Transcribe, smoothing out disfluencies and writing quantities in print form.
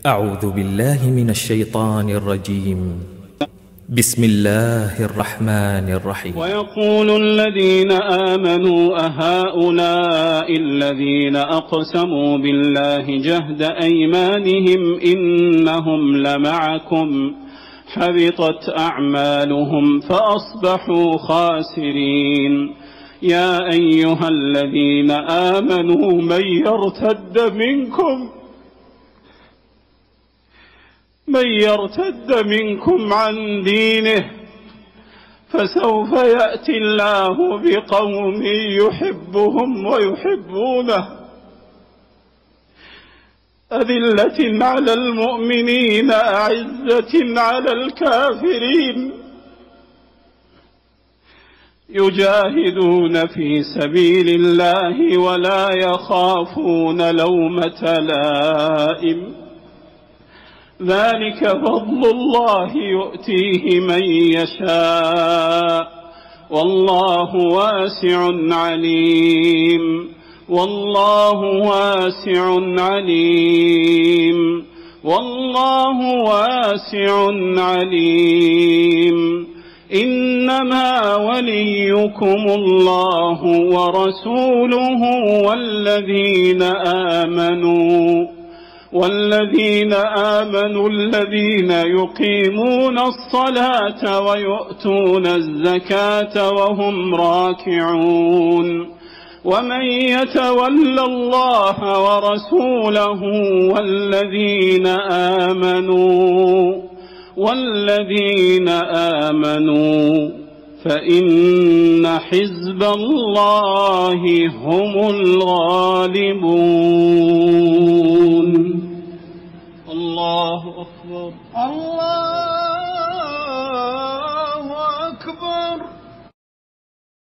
أعوذ بالله من الشيطان الرجيم. بسم الله الرحمن الرحيم. ويقول الذين آمنوا أهؤلاء الذين أقسموا بالله جهد أيمانهم إنهم لمعكم حبطت أعمالهم فأصبحوا خاسرين. يا أيها الذين آمنوا من يرتد منكم عن دينه فسوف يأتي الله بقوم يحبهم ويحبونه أذلة على المؤمنين أعزة على الكافرين يجاهدون في سبيل الله ولا يخافون لومة لائم ذلك فضل الله يؤتيه من يشاء والله واسع عليم. والله واسع عليم. والله واسع عليم. إنما وليكم الله ورسوله والذين آمنوا الذين يقيمون الصلاة ويؤتون الزكاة وهم راكعون. ومن يتول الله ورسوله والذين آمنوا فإن حزب الله هم الغالبون. الله أكبر. الله أكبر.